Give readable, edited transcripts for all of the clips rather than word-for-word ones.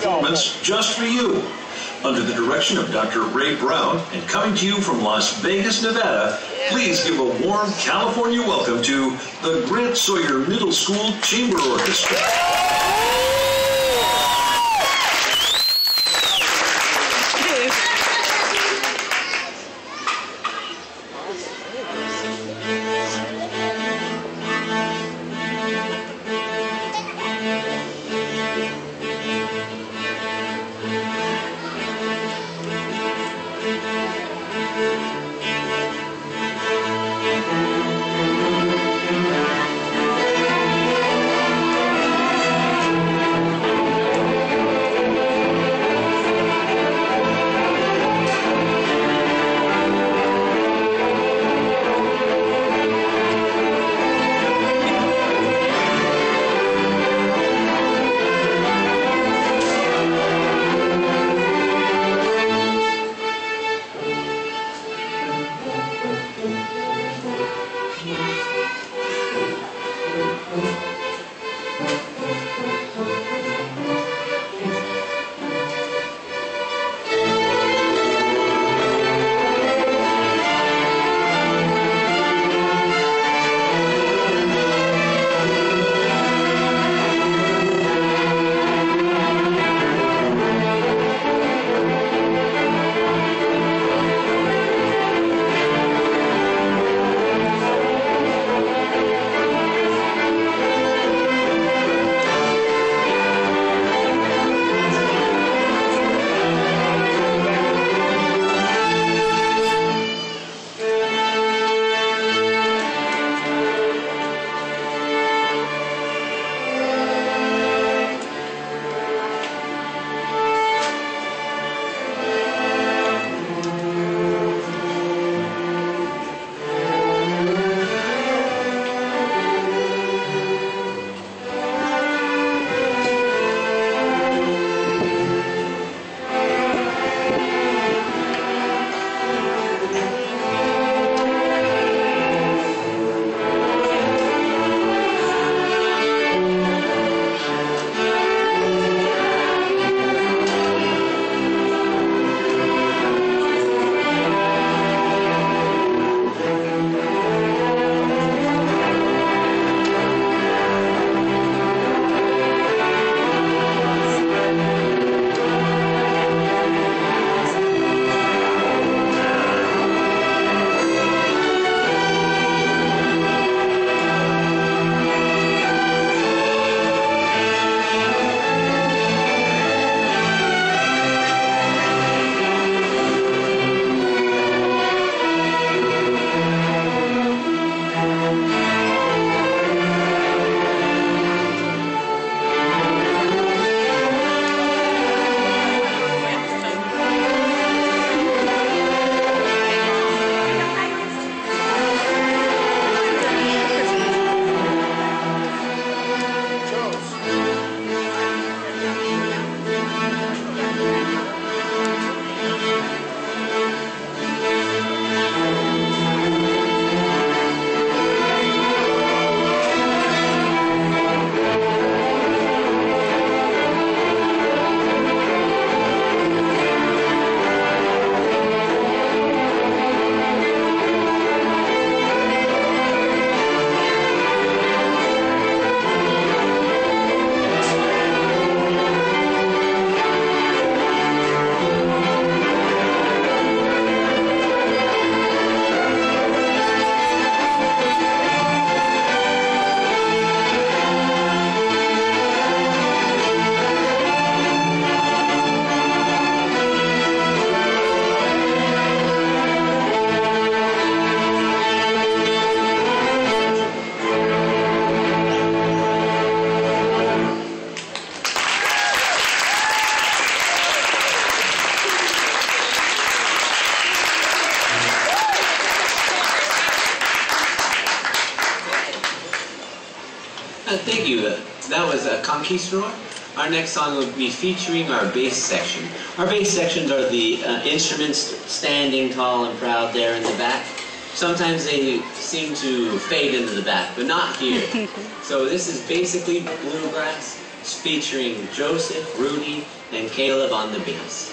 performance just for you. Under the direction of Dr. Ray Brown and coming to you from Las Vegas, Nevada, please give a warm California welcome to the Grant Sawyer Middle School Chamber Orchestra. Thank you. That was Conquistador. Our next song will be featuring our bass section. Our bass sections are the instruments standing tall and proud there in the back. Sometimes they seem to fade into the back, but not here. So this is basically bluegrass, featuring Joseph, Rudy, and Caleb on the bass.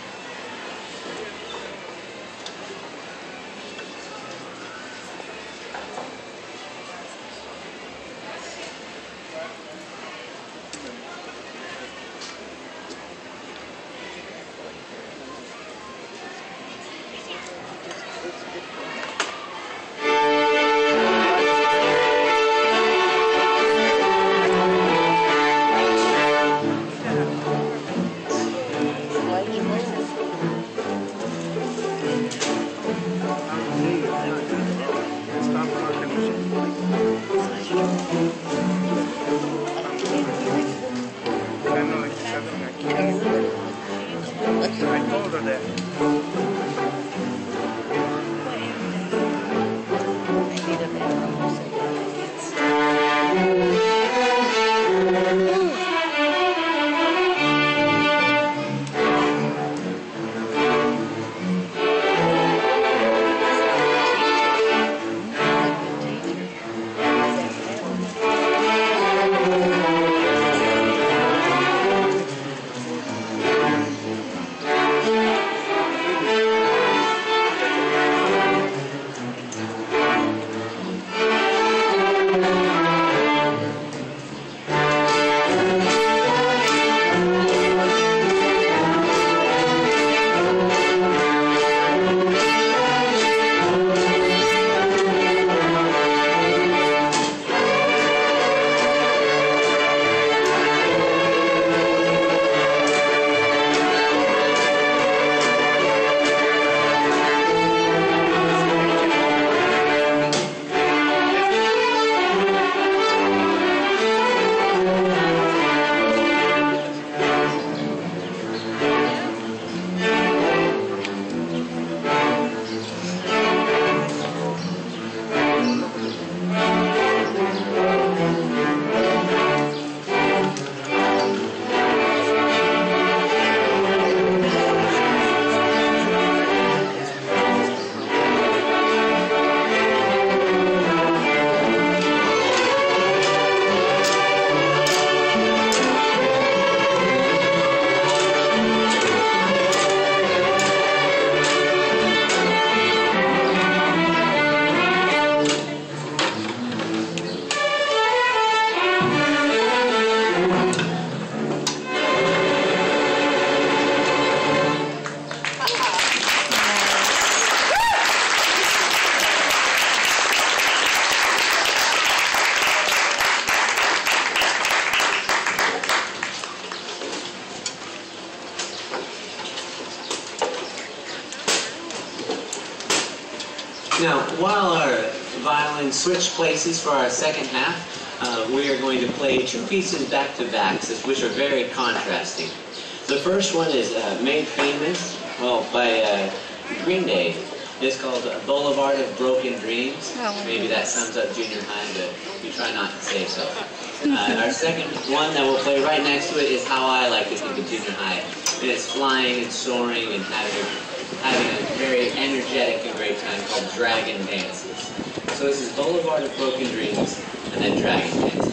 Now, while our violins switch places for our second half, we are going to play two pieces back-to-back, which are very contrasting. The first one is made famous, well, by Green Day. It's called Boulevard of Broken Dreams. Maybe that sums up junior high, but we try not to say so. Our second one that we'll play right next to it is How I Like to Think of Junior High. And it's flying and soaring and having a very energetic and great time called Dragon Dances. So this is Boulevard of Broken Dreams and then Dragon Dances.